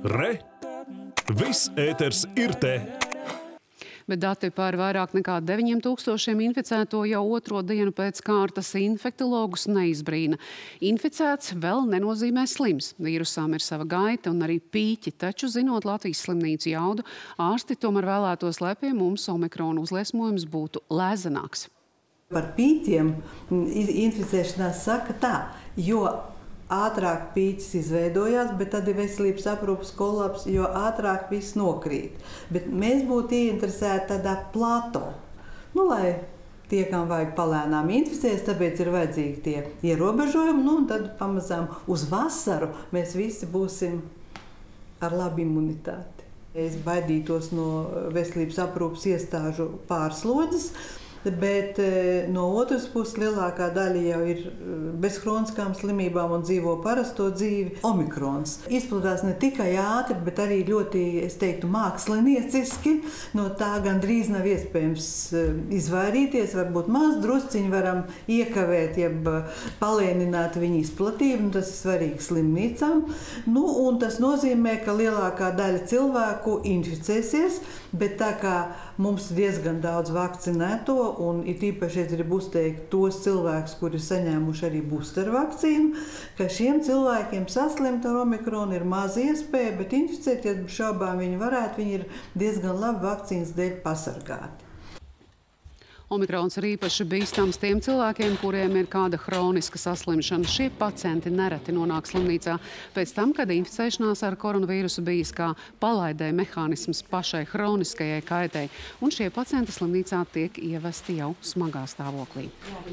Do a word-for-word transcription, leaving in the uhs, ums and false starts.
Re! Viss ēters ir te! Bet dati par vairāk nekā deviņiem tūkstošiem inficēto jau otro dienu pēc kārtas infektologus neizbrīna. Inficēts vēl nenozīmē slims. Vīrusām ir sava gaita un arī pīķi, taču zinot Latvijas slimnīcu jaudu, ārsti tomēr vēlētos, lai pie mums omikrona uzliesmojums būtu lēzenāks. Par pīķiem inficēšanās saka tā, jo ātrāk pīķis izveidojās, bet tad ir veselības aprūpes kolaps, jo ātrāk viss nokrīt. Bet mēs būtu ieinteresēti tādā plato, nu, lai tie, kam vajag palēnām inficēs, tāpēc ir vajadzīgi tie ierobežojumi, nu, un tad pamazām uz vasaru mēs visi būsim ar labu imunitāti. Es baidītos no veselības aprūpes iestāžu pārslodzes, bet no otras puses lielākā daļa jau ir bez hroniskām slimībām un dzīvo parasto dzīvi. Omikrons izplatās ne tikai ātri, bet arī ļoti, es teiktu, mākslinieciski. No tā gandrīz nav iespējams izvairīties. Varbūt maz drusciņi varam iekavēt, jeb palēnināt viņa izplatību, un tas ir svarīgi slimnīcām. Nu, un tas nozīmē, ka lielākā daļa cilvēku inficēsies, bet tā kā mums ir diezgan daudz vakcinēto, un it īpaši es gribu uzteikt tos cilvēkus, kuri ir saņēmuši arī booster vakcīnu, ka šiem cilvēkiem saslimt ar omikronu ir maz iespēja, bet inficēt, ja šaubām viņi varētu, viņi ir diezgan labi vakcīnas dēļ pasargāti. Omikrons ir īpaši bīstams tiem cilvēkiem, kuriem ir kāda hroniska saslimšana. Šie pacienti nereti nonāk slimnīcā pēc tam, kad inficēšanās ar koronavīrusu bijis kā palaidē mehānisms pašai hroniskajai kaitei, un šie pacienti slimnīcā tiek ievesti jau smagā stāvoklī.